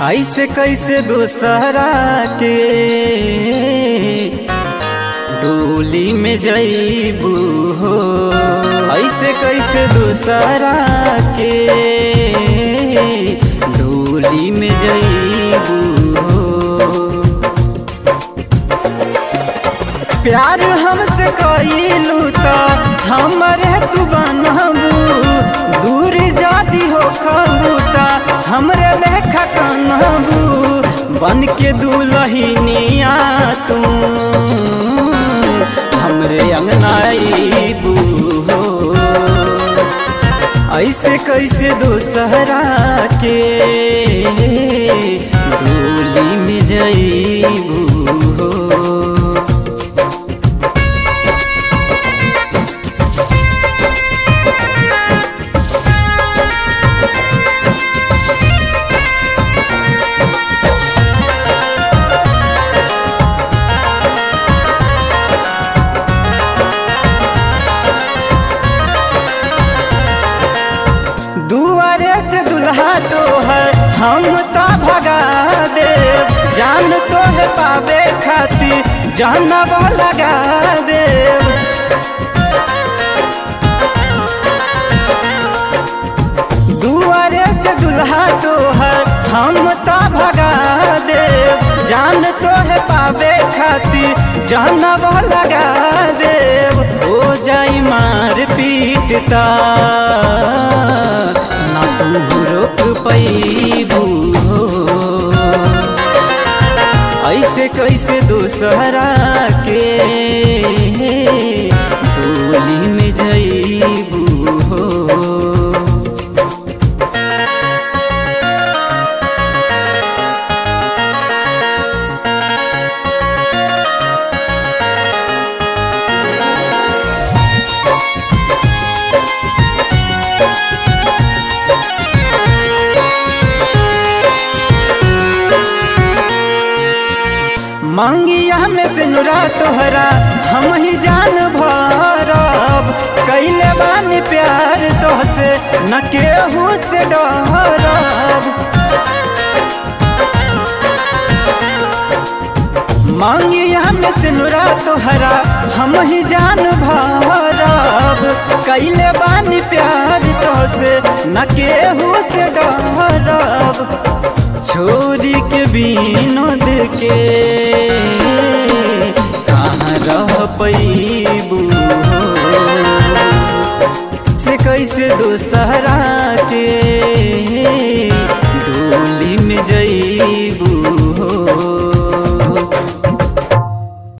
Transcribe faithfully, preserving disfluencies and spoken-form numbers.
ऐसे कैसे दूसरा के डोली में जईबू हो, ऐसे कैसे दूसरा के डोली में जईबू हो। प्यार हमसे कइलू तो हमरे तू बनबू, दूर जादी हो खबूता हमरे लेखा कनबू, बन के दुल्हनिया तू हमरे अंगना आईबू हो। ऐसे कैसे दूसरा के डोली में जईबू हो। दुआरे से दुल्हा तो है हम तो भगा दे, जान तो है पावे खातिर जानब लगा दे। दुआरे से दुल्हा तो है हम तो भगा दे, जान तो है पावे खातिर जानब लगा दे। हो जाई मार पीटता ना तू रोक पैबू हो। ऐसे कैसे दूसरा के डोली में जईबू हो। मांगिया में से नुरा तोहरा हम ही जान भरब, कैले बानी प्यार तोहसे न केहू से डरब। मांगिया में से नुरा तोहरा हम ही जान भरब, कैले बानी प्यार तोहसे न केहू से डरब। छोरी के विनोद के कहाँ रह पैबू हो। से कैसे दूसरा